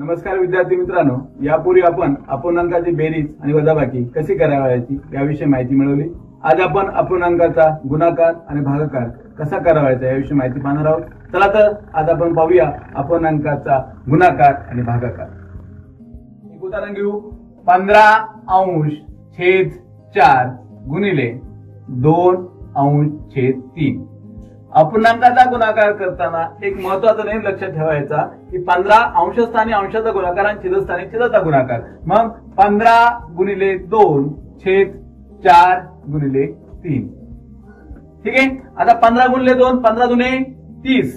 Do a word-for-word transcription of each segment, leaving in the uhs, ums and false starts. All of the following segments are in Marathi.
नमस्कार विद्यार्थी मित्रांनो, यापूर्वी आपण अपूर्णांकाची बेरीज आणि वजाबाकी कशी करावयाची याविषयी माहिती मिळवली। आज आपण अपूर्णांकाचा गुणाकार आणि भागाकार कसा करावायचा याविषयी माहिती पाहणार आहोत। चला तर आज आपण पाहूया अपूर्णांकाचा गुणाकार आणि भागाकार। एक उदाहरण घेऊ। पंधरा अंश छेद चार गुणिले दोन अंश छेद तीन। अपूर्णांकाचा गुणाकार करताना एक महत्त्वाचा नियम लक्षात ठेवायचा की पंधरा अंशस्थानी अंशाचा गुणाकार आणि छेदस्थानी छेदाचा गुणाकार। मग पंधरा गुणिले दोन छेद चार गुणिले तीन। ठीक आहे। आता पंधरा गुणिले दोन पंधरा दुने तीस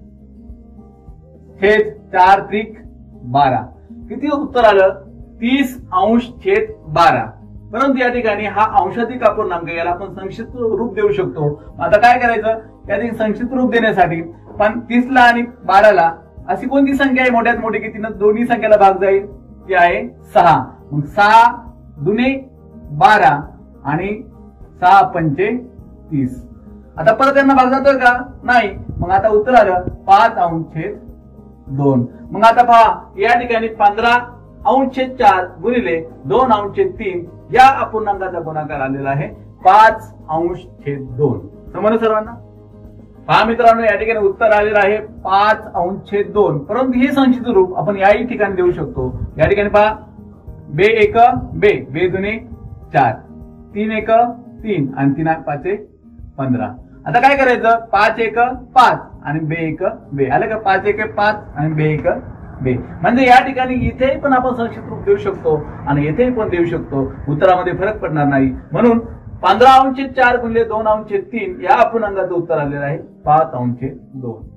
छेद चार त्रिक बारा। किती उत्तर आलं? तीस अंश छेद बारा। परंतु या ठिकाणी हा अंशाधिक अपूर्णांक याला आपण संक्षिप्त रूप देऊ शकतो। आता काय करायचं? यातील संक्षिप्त रूप देण्यासाठी पण तीस ला आणि बारा ला अशी कोणती संख्या आहे मोठ्यात मोठी की तिने दोन्ही संख्याला भाग जाईल? ती आहे सहा। मग सहा दुने बारा आणि सहा पंचे तीस। आता परत त्यांना भाग जातोय का? नाही। मग आता उत्तर आलं पाच अंश छेद दोन। मग आता पहा या ठिकाणी पंधरा अंश छेद चार गुणिले दोन अंश छेद तीन या अपूर्णांकाचा गुणाकार आलेला आहे पाच अंश छेद दोन। समजलं सर्वांना? पहा मित्रांनो, या ठिकाणी उत्तर आलेलं आहे पाच अंश छेद दोन। परंतु हे संक्षिप्त रूप आपण याही ठिकाणी देऊ शकतो। या ठिकाणी पहा बे एक बे बे दुने चार, तीन एक तीन आणि तीन पाच पंधरा। आता काय करायचं? पाच एक पाच आणि बे एक बे। आलं का? पाच एक पाच आणि बे एक बे। म्हणजे या ठिकाणी इथेही पण आपण संक्षिप्त रूप देऊ शकतो आणि येथेही पण देऊ शकतो। उत्तरामध्ये फरक पडणार नाही। म्हणून पंधरा अंश छेद चार गुणिले दोन अंश छेद तीन या अपूर्णांकाचं उत्तर आलेलं आहे पाच अंश छेद दोन।